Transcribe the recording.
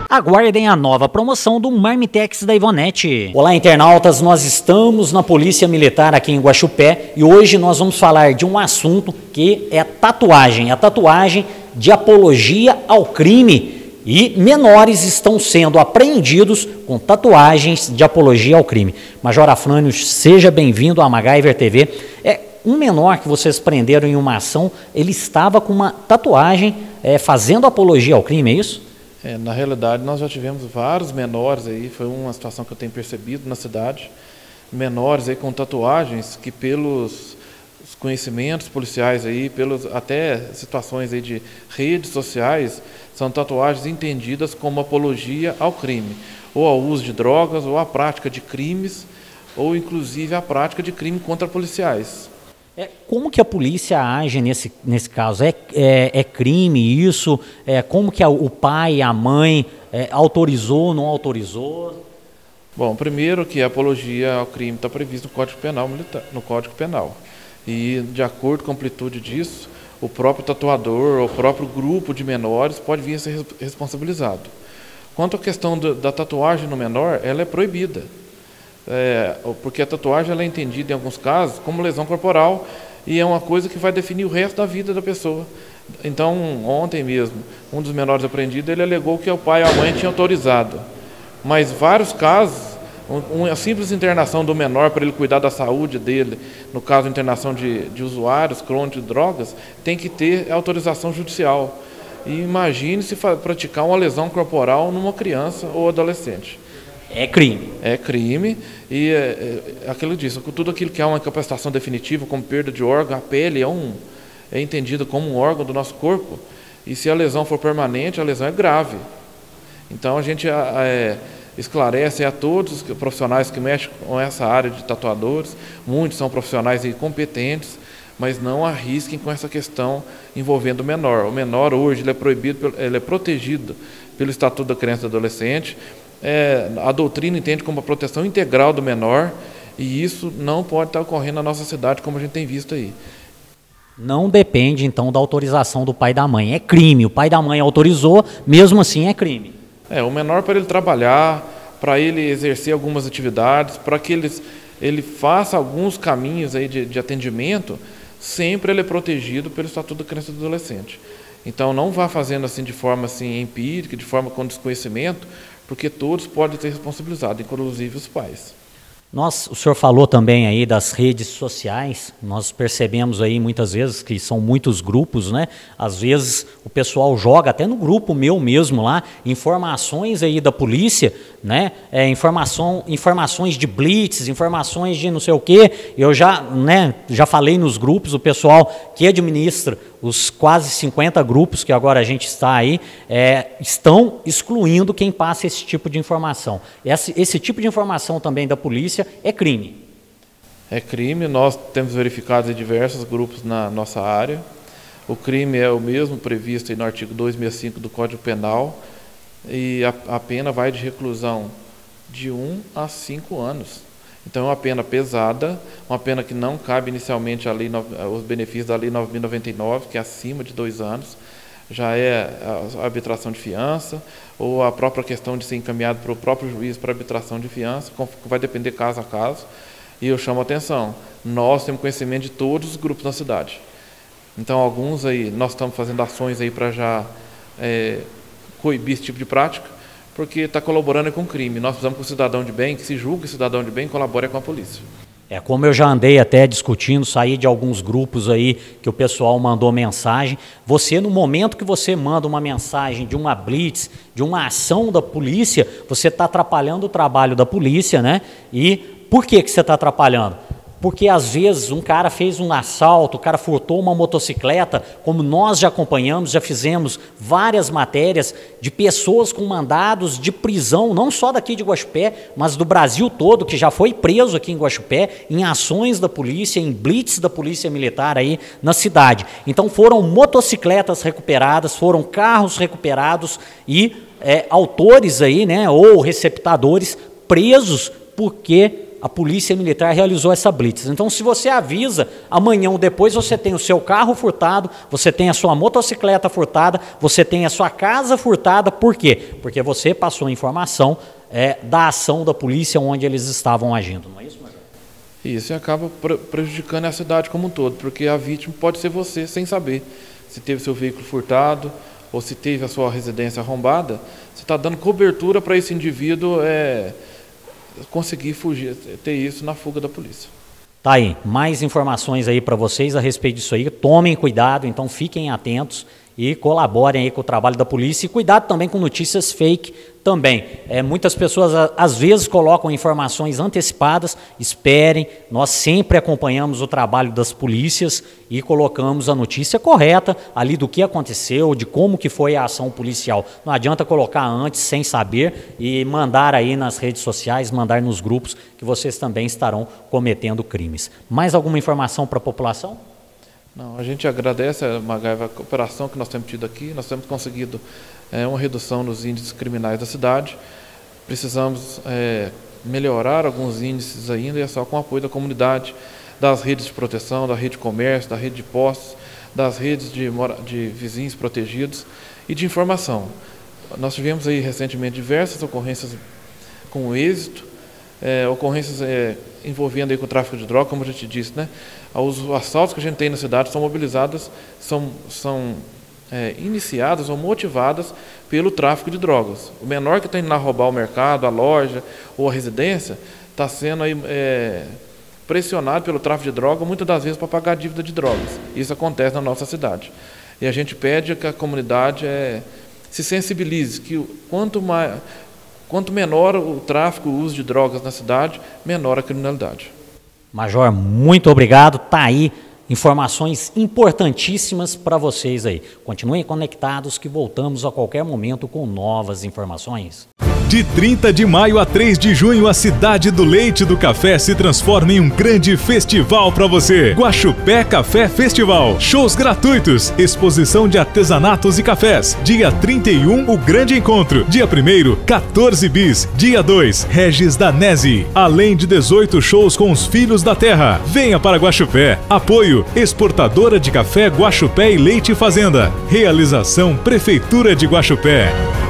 Aguardem a nova promoção do Marmitex da Ivonete. Olá, internautas, nós estamos na Polícia Militar aqui em Guaxupé e hoje nós vamos falar de um assunto que é tatuagem, a tatuagem de apologia ao crime. E menores estão sendo apreendidos com tatuagens de apologia ao crime. Major Afrânio, seja bem-vindo à MacGyver TV. Um menor que vocês prenderam em uma ação, ele estava com uma tatuagem fazendo apologia ao crime, é isso? Na realidade, nós já tivemos vários menores aí, foi uma situação que eu tenho percebido na cidade, menores aí com tatuagens que pelos conhecimentos policiais aí, até situações aí de redes sociais, são tatuagens entendidas como apologia ao crime, ou ao uso de drogas, ou à prática de crimes, ou inclusive à prática de crime contra policiais. Como que a polícia age nesse caso? É crime isso? Como que o pai e a mãe autorizou, não autorizou? Bom, primeiro que a apologia ao crime está previsto no Código Penal Militar, no Código Penal. E de acordo com a amplitude disso, o próprio tatuador, o próprio grupo de menores pode vir a ser responsabilizado. Quanto à questão da tatuagem no menor, ela é proibida. Porque a tatuagem ela é entendida em alguns casos como lesão corporal e é uma coisa que vai definir o resto da vida da pessoa. Então, ontem mesmo, um dos menores apreendidos, ele alegou que o pai e a mãe tinham autorizado. Mas vários casos, uma simples internação do menor para ele cuidar da saúde dele, no caso internação de usuários crônicos de drogas, tem que ter autorização judicial. E imagine se praticar uma lesão corporal numa criança ou adolescente. É crime. É crime e aquilo disso, tudo aquilo que é uma incapacitação definitiva, como perda de órgão, a pele é entendida como um órgão do nosso corpo e se a lesão for permanente, a lesão é grave. Então a gente esclarece a todos os profissionais que mexem com essa área de tatuadores, muitos são profissionais competentes, mas não arrisquem com essa questão envolvendo o menor. O menor hoje ele é proibido, ele é protegido pelo Estatuto da Criança e do Adolescente. A doutrina entende como a proteção integral do menor e isso não pode estar ocorrendo na nossa cidade como a gente tem visto aí. Não depende então da autorização do pai e da mãe, é crime, o pai e da mãe autorizou, mesmo assim é crime. O menor para ele trabalhar, para ele exercer algumas atividades, para que ele faça alguns caminhos aí de atendimento, sempre ele é protegido pelo Estatuto da Criança e do Adolescente. Então não vá fazendo assim de forma assim empírica, de forma com desconhecimento, porque todos podem ser responsabilizados, inclusive os pais. O senhor falou também aí das redes sociais, nós percebemos aí muitas vezes que são muitos grupos, né? Às vezes o pessoal joga até no grupo meu mesmo lá, informações aí da polícia, né? Informações de blitz, informações de não sei o quê. Eu já falei nos grupos, o pessoal que administra os quase 50 grupos que agora a gente está aí, estão excluindo quem passa esse tipo de informação. Esse tipo de informação também da polícia é crime. É crime, nós temos verificado em diversos grupos na nossa área. O crime é o mesmo previsto no artigo 265 do Código Penal e a pena vai de reclusão de 1 a 5 anos. Então é uma pena pesada, uma pena que não cabe inicialmente os benefícios da Lei 9.099, que é acima de 2 anos, já é a arbitração de fiança, ou a própria questão de ser encaminhado para o próprio juiz para arbitração de fiança, vai depender caso a caso. E eu chamo a atenção, nós temos conhecimento de todos os grupos da cidade. Então alguns aí, nós estamos fazendo ações aí para já coibir esse tipo de prática, porque está colaborando com o crime. Nós precisamos que o cidadão de bem, que se julgue cidadão de bem, colabore com a polícia. Como eu já andei até discutindo, saí de alguns grupos aí que o pessoal mandou mensagem. Você, no momento que você manda uma mensagem de uma blitz, de uma ação da polícia, você está atrapalhando o trabalho da polícia, né? E por que você está atrapalhando? Porque às vezes um cara fez um assalto, o cara furtou uma motocicleta, como nós já acompanhamos, já fizemos várias matérias de pessoas com mandados de prisão, não só daqui de Guaxupé, mas do Brasil todo, que já foi preso aqui em Guaxupé, em ações da polícia, em blitz da polícia militar aí na cidade. Então foram motocicletas recuperadas, foram carros recuperados e autores aí, né, ou receptadores presos porque a Polícia Militar realizou essa blitz. Então, se você avisa, amanhã ou depois você tem o seu carro furtado, você tem a sua motocicleta furtada, você tem a sua casa furtada. Por quê? Porque você passou a informação da ação da polícia onde eles estavam agindo, não é isso, Major? Isso, e acaba prejudicando a cidade como um todo, porque a vítima pode ser você sem saber se teve seu veículo furtado ou se teve a sua residência arrombada. Você está dando cobertura para esse indivíduo conseguir fugir, ter isso na fuga da polícia. Tá aí, mais informações aí para vocês a respeito disso aí. Tomem cuidado, então fiquem atentos e colaborem aí com o trabalho da polícia. E cuidado também com notícias fake também. Muitas pessoas às vezes colocam informações antecipadas. Esperem, nós sempre acompanhamos o trabalho das polícias e colocamos a notícia correta ali do que aconteceu, de como que foi a ação policial. Não adianta colocar antes sem saber e mandar aí nas redes sociais, mandar nos grupos que vocês também estarão cometendo crimes. Mais alguma informação para a população? Não, a gente agradece, Magaiva, a cooperação que nós temos tido aqui. Nós temos conseguido uma redução nos índices criminais da cidade. Precisamos melhorar alguns índices ainda, e é só com o apoio da comunidade, das redes de proteção, da rede de comércio, da rede de postos, das redes de vizinhos protegidos e de informação. Nós tivemos aí recentemente diversas ocorrências com êxito, ocorrências envolvendo aí com o tráfico de droga, como a gente disse, né? Os assaltos que a gente tem na cidade são mobilizados, são iniciadas ou motivadas pelo tráfico de drogas. O menor que está indo lá roubar o mercado, a loja ou a residência está sendo aí, pressionado pelo tráfico de droga, muitas das vezes para pagar a dívida de drogas. Isso acontece na nossa cidade. E a gente pede que a comunidade se sensibilize, que quanto menor o tráfico, o uso de drogas na cidade, menor a criminalidade. Major, muito obrigado. Tá aí informações importantíssimas para vocês aí. Continuem conectados que voltamos a qualquer momento com novas informações. De 30 de maio a 3 de junho, a Cidade do Leite e do Café se transforma em um grande festival para você. Guaxupé Café Festival. Shows gratuitos, exposição de artesanatos e cafés. Dia 31, o grande encontro. Dia 1º, 14 bis. Dia 2, Regis Danese. Além de 18 shows com os Filhos da Terra. Venha para Guaxupé. Apoio, exportadora de café Guaxupé e Leite Fazenda. Realização, Prefeitura de Guaxupé.